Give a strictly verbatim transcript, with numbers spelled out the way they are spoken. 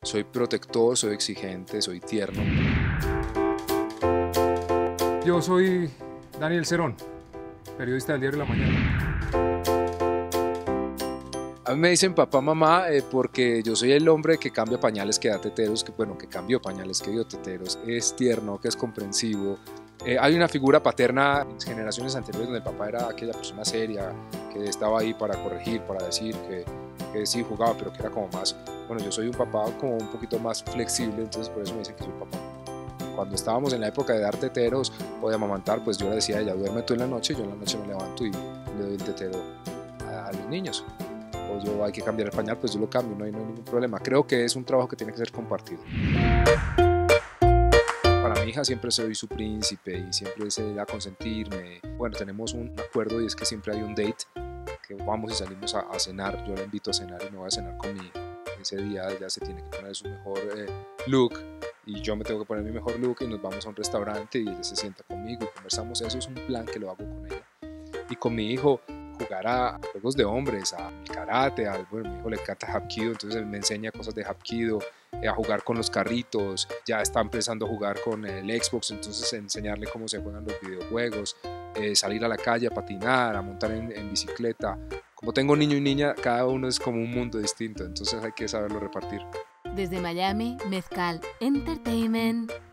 soy protector, soy exigente, soy tierno. Yo soy Daniel Cerón, periodista del Diario La Mañana. A mí me dicen papá, mamá, eh, porque yo soy el hombre que cambia pañales, que da teteros, que bueno, que cambió pañales, que dio teteros, es tierno, que es comprensivo. Eh, hay una figura paterna en generaciones anteriores donde el papá era aquella persona seria, que estaba ahí para corregir, para decir que, que sí jugaba, pero que era como más, bueno, yo soy un papá como un poquito más flexible, entonces por eso me dicen que soy papá. Cuando estábamos en la época de dar teteros o de amamantar, pues yo le decía a ella, duerme tú en la noche, yo en la noche me levanto y le doy el tetero a, a los niños. O yo hay que cambiar el pañal, pues yo lo cambio, no hay, no hay ningún problema. Creo que es un trabajo que tiene que ser compartido. Para mi hija siempre soy su príncipe y siempre se da a consentirme. Bueno, tenemos un acuerdo y es que siempre hay un date, que vamos y salimos a, a cenar. Yo la invito a cenar y me voy a cenar con mi hija. Ese día ella se tiene que poner su mejor eh, look y yo me tengo que poner mi mejor look y nos vamos a un restaurante y ella se sienta conmigo y conversamos. Eso es un plan que lo hago con ella. Y con mi hijo, jugar a juegos de hombres, a karate, a, bueno, mi hijo le encanta Hapkido, entonces me enseña cosas de Hapkido, eh, a jugar con los carritos, ya está empezando a jugar con el Xbox, entonces enseñarle cómo se juegan los videojuegos, eh, salir a la calle a patinar, a montar en, en bicicleta. Como tengo niño y niña, cada uno es como un mundo distinto, entonces hay que saberlo repartir. Desde Miami, Mezcal Entertainment.